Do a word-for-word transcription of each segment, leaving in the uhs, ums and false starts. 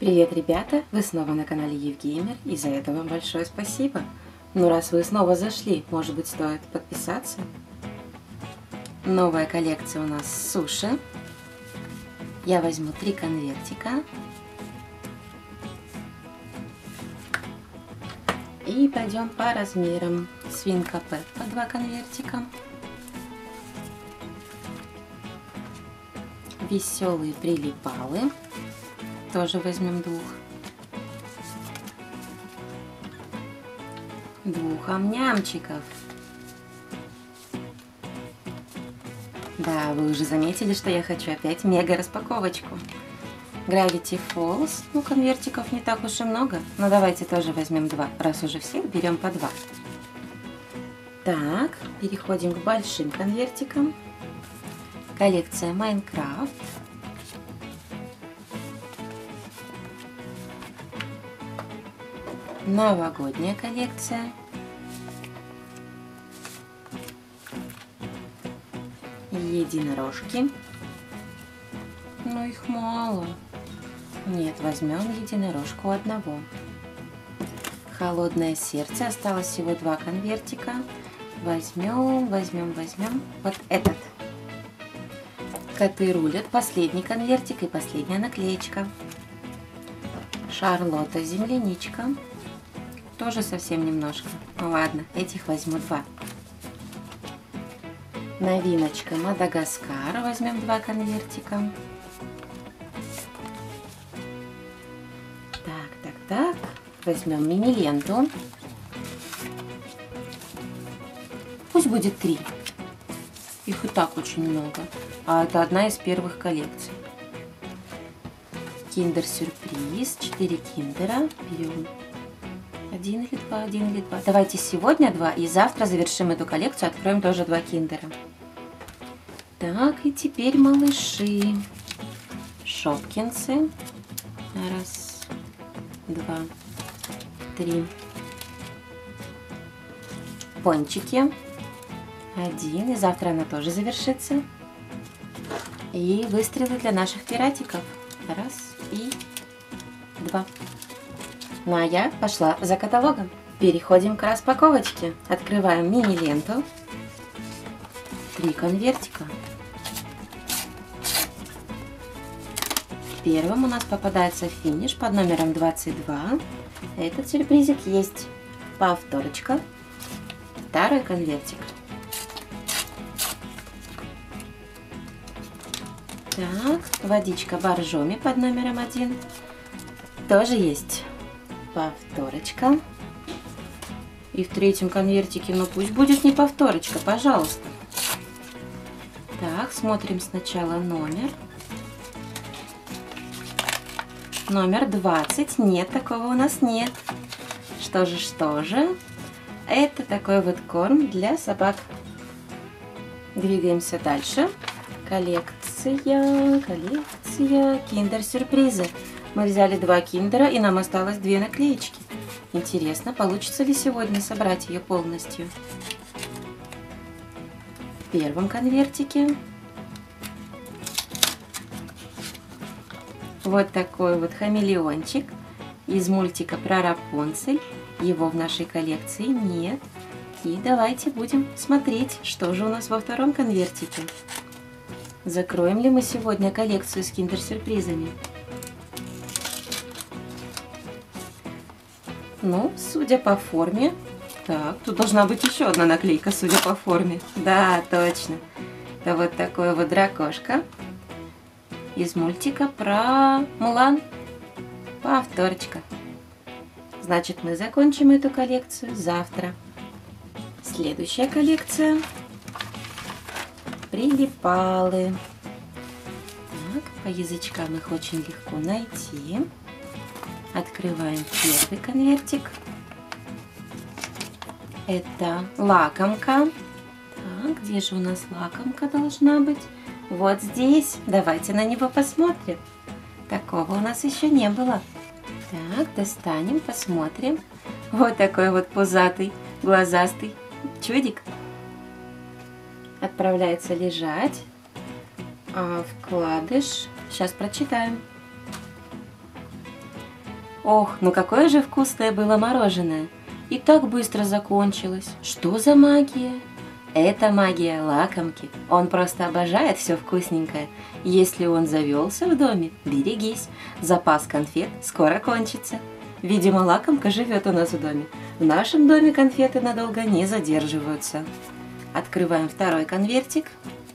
Привет, ребята! Вы снова на канале Евгеймер, и за это вам большое спасибо. Ну, раз вы снова зашли, может быть, стоит подписаться. Новая коллекция у нас суши. Я возьму три конвертика. И пойдем по размерам. Свинка Пеппа, два конвертика. Веселые прилипалы. Тоже возьмем двух. Двух амнямчиков. Да, вы уже заметили, что я хочу опять мега распаковочку. Gravity Falls. Ну, конвертиков не так уж и много. Но давайте тоже возьмем два. Раз уже всех, берем по два. Так, переходим к большим конвертикам. Коллекция Майнкрафт. Новогодняя коллекция. Единорожки. Но их мало. Нет, возьмем единорожку одного. Холодное сердце. Осталось всего два конвертика. Возьмем, возьмем, возьмем вот этот. Коты рулят. Последний конвертик и последняя наклеечка. Шарлотта земляничка. Тоже совсем немножко. Ну ладно, этих возьму два. Новиночка Мадагаскар. Возьмем два конвертика. Так, так, так. Возьмем мини-ленту. Пусть будет три. Их и так очень много. А это одна из первых коллекций. Киндер-сюрприз. четыре киндера. Берем один или два, один или два. Давайте сегодня два, и завтра завершим эту коллекцию, откроем тоже два киндера. Так, и теперь малыши. Шопкинсы. Раз, два, три. Пончики. Один, и завтра она тоже завершится. И выстрелы для наших пиратиков. Раз и два. Ну а я пошла за каталогом. Переходим к распаковочке. Открываем мини-ленту. Три конвертика. Первым у нас попадается финиш под номером двадцать два. Этот сюрпризик есть повторочка. Второй конвертик. Так, водичка Боржоми под номером один. Тоже есть повторочка. И в третьем конвертике, ну пусть будет не повторочка, пожалуйста. Так, смотрим сначала номер. Номер двадцать. Нет, такого у нас нет. Что же, что же? Это такой вот корм для собак. Двигаемся дальше. Коллекция, коллекция, киндер-сюрпризы. Мы взяли два киндера, и нам осталось две наклеечки. Интересно, получится ли сегодня собрать ее полностью? В первом конвертике вот такой вот хамелеончик из мультика про Рапунцель. Его в нашей коллекции нет. И давайте будем смотреть, что же у нас во втором конвертике. Закроем ли мы сегодня коллекцию с киндер-сюрпризами? Ну, судя по форме... Так, тут должна быть еще одна наклейка, судя по форме. Да, точно. Это вот такой вот дракошка из мультика про Мулан. Повторочка. Значит, мы закончим эту коллекцию завтра. Следующая коллекция. Прилипалы. Так, по язычкам их очень легко найти. Открываем первый конвертик. Это лакомка. Так, где же у нас лакомка должна быть? Вот здесь. Давайте на него посмотрим. Такого у нас еще не было. Так, достанем, посмотрим. Вот такой вот пузатый, глазастый чудик. Отправляется лежать. А вкладыш. Сейчас прочитаем. Ох, ну какое же вкусное было мороженое. И так быстро закончилось. Что за магия? Это магия лакомки. Он просто обожает все вкусненькое. Если он завелся в доме, берегись. Запас конфет скоро кончится. Видимо, лакомка живет у нас в доме. В нашем доме конфеты надолго не задерживаются. Открываем второй конвертик.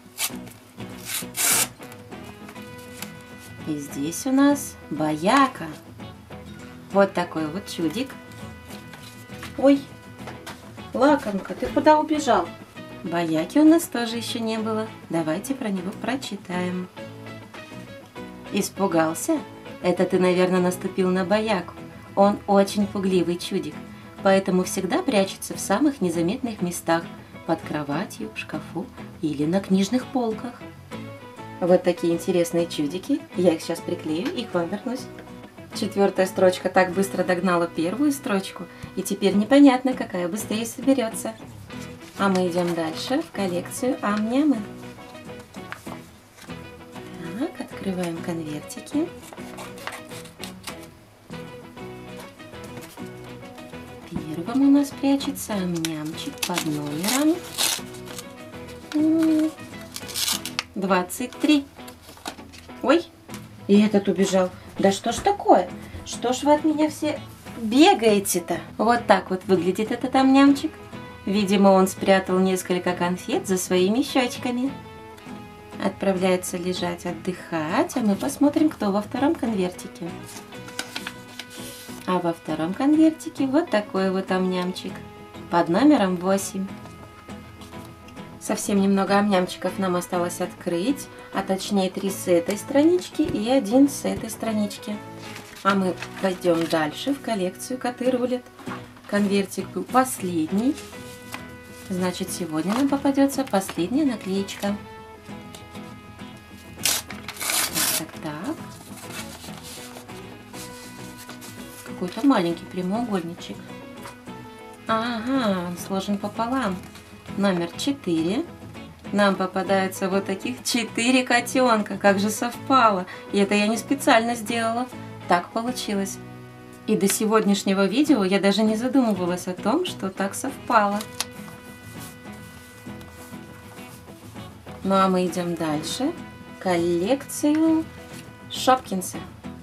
И здесь у нас Баяка. Вот такой вот чудик. Ой, лакомка, ты куда убежал? Баяки у нас тоже еще не было. Давайте про него прочитаем. Испугался? Это ты, наверное, наступил на Баяку. Он очень пугливый чудик, поэтому всегда прячется в самых незаметных местах, под кроватью, в шкафу или на книжных полках. Вот такие интересные чудики. Я их сейчас приклею и к вам вернусь. Четвертая строчка так быстро догнала первую строчку, и теперь непонятно, какая быстрее соберется. А мы идем дальше в коллекцию Ам-Нямы. Так, открываем конвертики. Первым у нас прячется Ам-Нямчик под номером двадцать три. Ой, и этот убежал. Да что ж такое? Что ж вы от меня все бегаете-то? Вот так вот выглядит этот Ам-Нямчик. Видимо, он спрятал несколько конфет за своими щечками. Отправляется лежать, отдыхать, а мы посмотрим, кто во втором конвертике. А во втором конвертике вот такой вот Ам-Нямчик под номером восемь. Совсем немного Ам-Нямчиков нам осталось открыть, а точнее три с этой странички и один с этой странички. А мы пойдем дальше в коллекцию «Коты рулят». Конвертик был последний, значит, сегодня нам попадется последняя наклеечка. Так, так, так. Какой-то маленький прямоугольничек. Ага, он сложен пополам. Номер четыре. Нам попадаются вот таких четыре котенка. Как же совпало. И это я не специально сделала. Так получилось. И до сегодняшнего видео я даже не задумывалась о том, что так совпало. Ну а мы идем дальше. Коллекцию Шопкинса.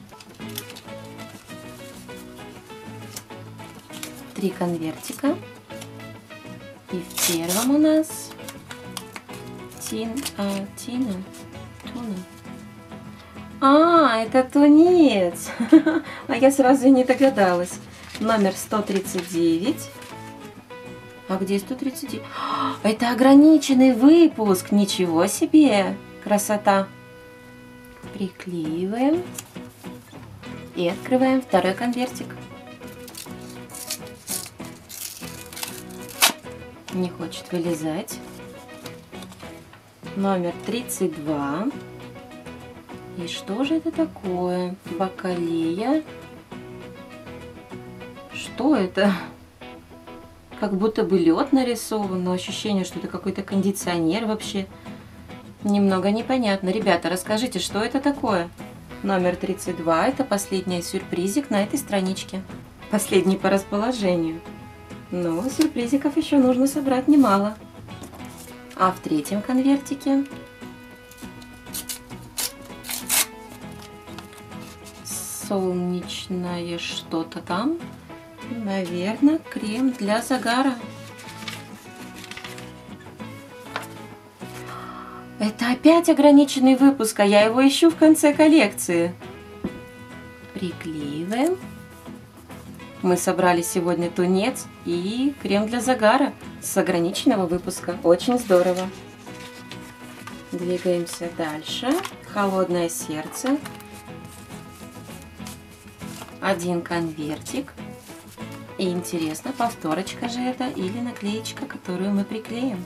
Три конвертика. И в первом у нас Тин, а, Тина, Туна. А, это тунец. А я сразу и не догадалась. Номер сто тридцать девять. А где сто тридцать девять? Это ограниченный выпуск. Ничего себе. Красота. Приклеиваем. И открываем второй конвертик. Не хочет вылезать. Номер тридцать два. И что же это такое? Бакалея. Что это? Как будто бы лед нарисован, но ощущение, что это какой-то кондиционер вообще. Немного непонятно. Ребята, расскажите, что это такое? Номер тридцать два. Это последний сюрпризик на этой страничке. Последний по расположению. Но сюрпризиков еще нужно собрать немало. А в третьем конвертике солнечное что-то там. Наверное, крем для загара. Это опять ограниченный выпуск, а я его ищу в конце коллекции. Приклеиваем. Мы собрали сегодня тунец и крем для загара с ограниченного выпуска. Очень здорово. Двигаемся дальше. Холодное сердце. Один конвертик. И интересно, повторочка же это или наклеечка, которую мы приклеим.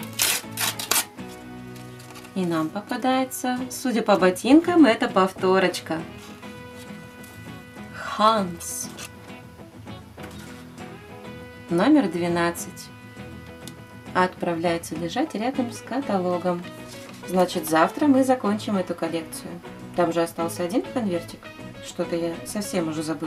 И нам попадается, судя по ботинкам, это повторочка. Ханс. Номер двенадцать. Отправляется лежать рядом с каталогом. Значит, завтра мы закончим эту коллекцию. Там же остался один конвертик. Что-то я совсем уже забыла.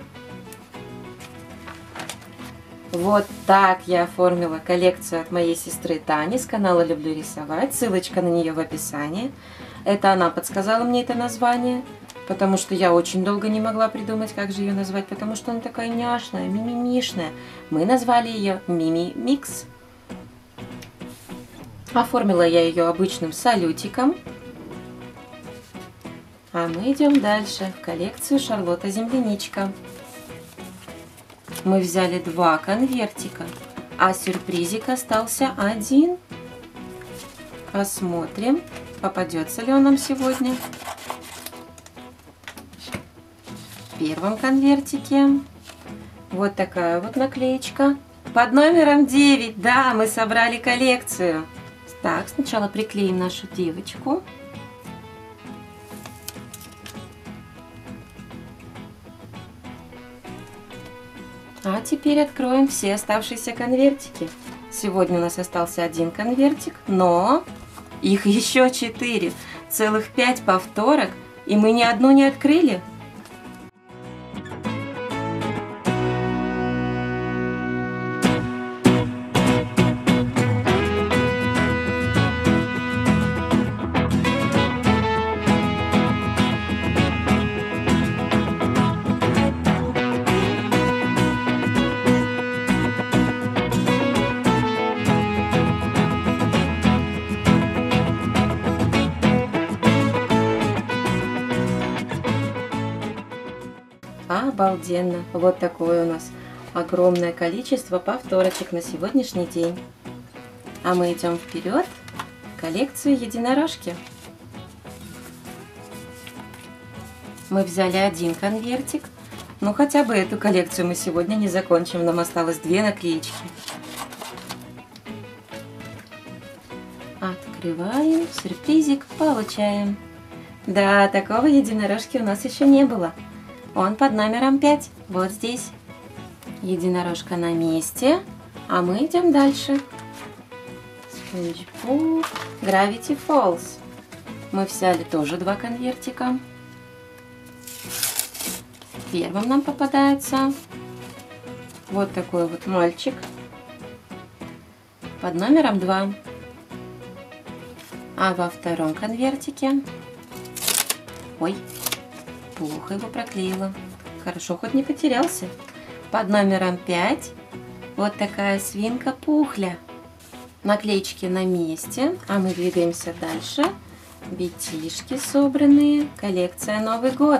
Вот так я оформила коллекцию от моей сестры Тани с канала Люблю рисовать. Ссылочка на нее в описании. Это она подсказала мне это название, потому что я очень долго не могла придумать, как же ее назвать, потому что она такая няшная, мимимишная. Мы назвали ее Мими Микс. Оформила я ее обычным салютиком. А мы идем дальше в коллекцию Шарлотта Земляничка. Мы взяли два конвертика, а сюрпризик остался один. Посмотрим, попадется ли он нам сегодня. В первом конвертике вот такая вот наклеечка под номером девять. Да, мы собрали коллекцию. Так, сначала приклеим нашу девочку. А теперь откроем все оставшиеся конвертики. Сегодня у нас остался один конвертик, но их еще четыре. Целых пять повторок, и мы ни одну не открыли. Обалденно! Вот такое у нас огромное количество повторочек на сегодняшний день. А мы идем вперед в коллекцию единорожки. Мы взяли один конвертик. Ну, хотя бы эту коллекцию мы сегодня не закончим. Нам осталось две наклеечки. Открываем, сюрпризик получаем. Да, такого единорожки у нас еще не было. Он под номером пять, вот здесь. Единорожка на месте, а мы идем дальше. SpongeBob Gravity Falls. Мы взяли тоже два конвертика. В первом нам попадается вот такой вот мальчик под номером два. А во втором конвертике... Ой, плохо его проклеила. Хорошо, хоть не потерялся. Под номером пять вот такая свинка Пухля. Наклеечки на месте, а мы двигаемся дальше. Бетишки собранные. Коллекция Новый год.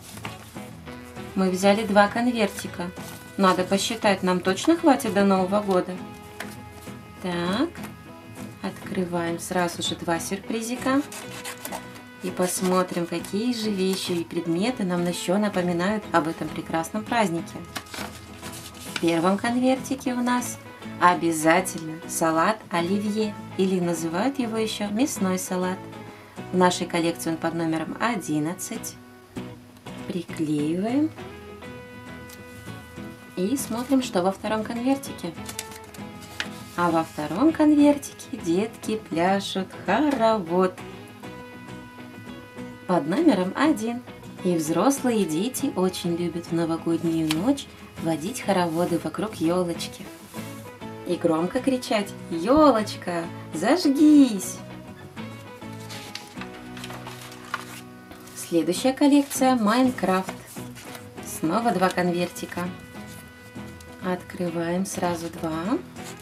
Мы взяли два конвертика. Надо посчитать, нам точно хватит до Нового года. Так, открываем сразу же два сюрпризика. И посмотрим, какие же вещи и предметы нам еще напоминают об этом прекрасном празднике. В первом конвертике у нас обязательно салат оливье, или называют его еще мясной салат. В нашей коллекции он под номером одиннадцать. Приклеиваем. И смотрим, что во втором конвертике. А во втором конвертике детки пляшут хоровод под номером один. И взрослые, и дети очень любят в новогоднюю ночь водить хороводы вокруг елочки. И громко кричать: «Елочка, зажгись!» Следующая коллекция Майнкрафт. Снова два конвертика. Открываем сразу два,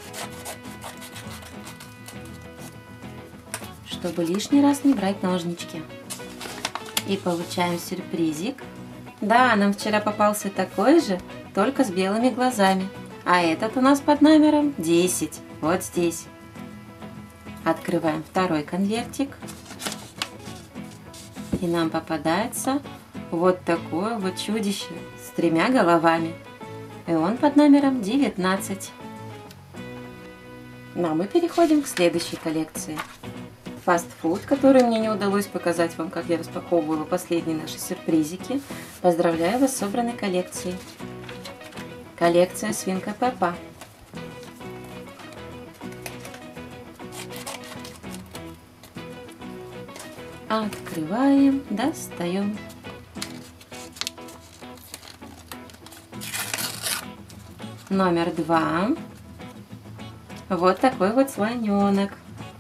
чтобы лишний раз не брать ножнички. И получаем сюрпризик. Да, нам вчера попался такой же, только с белыми глазами. А этот у нас под номером десять. Вот здесь. Открываем второй конвертик. И нам попадается вот такое вот чудище с тремя головами. И он под номером девятнадцать. Ну а мы переходим к следующей коллекции. Фастфуд, который мне не удалось показать вам, как я распаковывала последние наши сюрпризики. Поздравляю вас с собранной коллекцией. Коллекция Свинка Пеппа. Открываем, достаем. Номер два. Вот такой вот слоненок.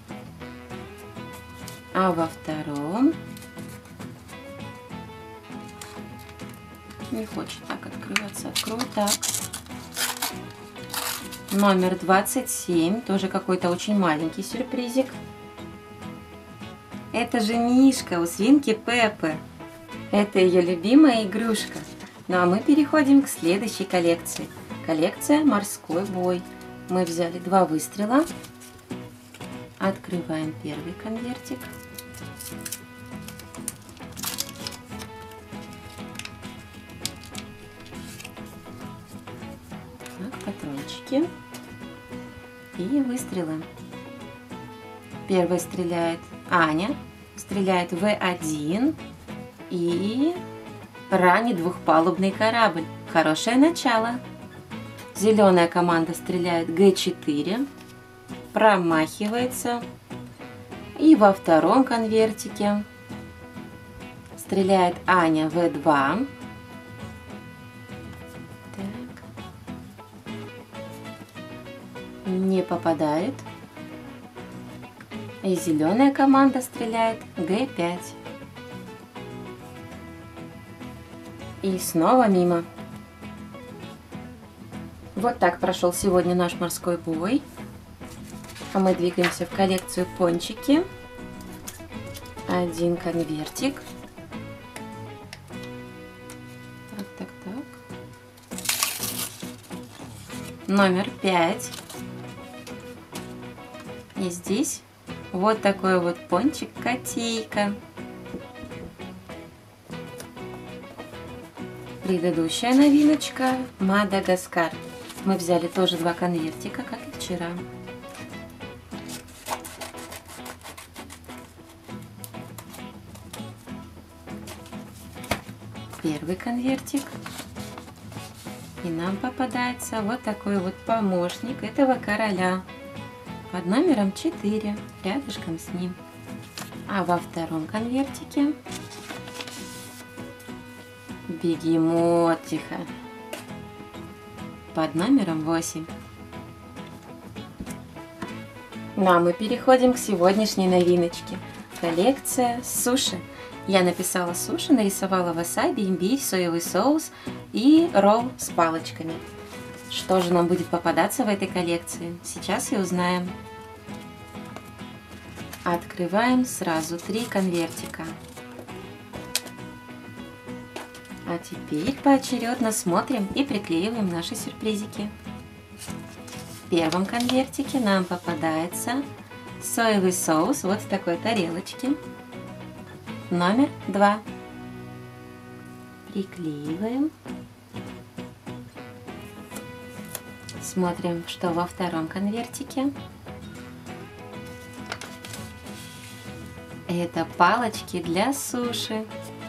А во втором не хочет так открываться. Открою так. Номер двадцать семь. Тоже какой-то очень маленький сюрпризик. Это же мишка у свинки Пеппы. Это ее любимая игрушка. Ну а мы переходим к следующей коллекции. Коллекция «Морской бой». Мы взяли два выстрела. Открываем первый конвертик. Так, патрончики. И выстрелы. Первый стреляет Аня. Стреляет вэ один. И ранит двухпалубный корабль. Хорошее начало. Зеленая команда стреляет гэ четыре. Промахивается. И во втором конвертике стреляет Аня вэ два. Так. Не попадает. И зеленая команда стреляет гэ пять. И снова мимо. Вот так прошел сегодня наш морской бой. А мы двигаемся в коллекцию пончики. Один конвертик. Так, так, так. Номер пять. И здесь вот такой вот пончик-котейка. Предыдущая новиночка Мадагаскар. Мы взяли тоже два конвертика, как и вчера. Первый конвертик. И нам попадается вот такой вот помощник этого короля. Под номером четыре, рядышком с ним. А во втором конвертике бегемотиха под номером восемь. Ну а мы переходим к сегодняшней новиночке. Коллекция суши. Я написала суши, нарисовала васаби, имбирь, соевый соус и ролл с палочками. Что же нам будет попадаться в этой коллекции? Сейчас и узнаем. Открываем сразу три конвертика. А теперь поочередно смотрим и приклеиваем наши сюрпризики. В первом конвертике нам попадается соевый соус вот в такой тарелочке. Номер два. Приклеиваем. Смотрим, что во втором конвертике. Это палочки для суши.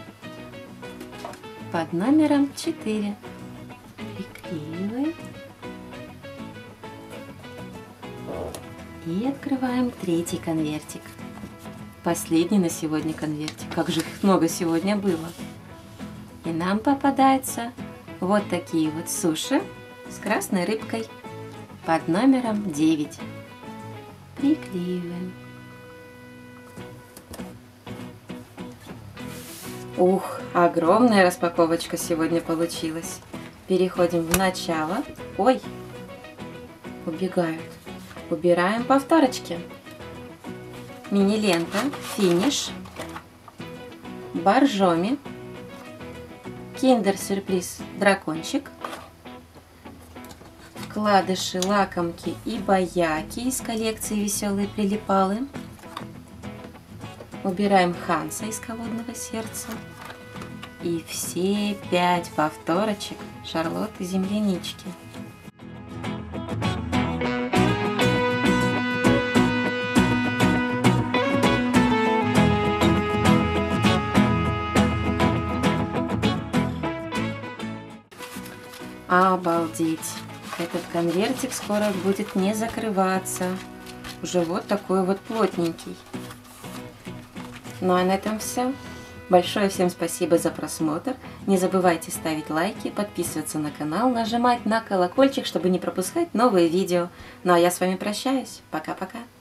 Под номером четыре. Приклеиваем. И открываем третий конвертик. Последний на сегодня конвертик. Как же их много сегодня было. И нам попадается вот такие вот суши с красной рыбкой. Под номером девять. Приклеиваем. Ух, огромная распаковочка сегодня получилась. Переходим в начало. Ой, убегают. Убираем повторочки. Мини-лента, финиш, боржоми, киндер-сюрприз дракончик, вкладыши, лакомки и баяки из коллекции «Веселые прилипалы». Убираем Ханса из «Холодного сердца». И все пять повторочек Шарлотты Землянички. Обалдеть! Этот конвертик скоро будет не закрываться. Уже вот такой вот плотненький. Ну а на этом все. Большое всем спасибо за просмотр. Не забывайте ставить лайки, подписываться на канал, нажимать на колокольчик, чтобы не пропускать новые видео. Ну а я с вами прощаюсь. Пока-пока.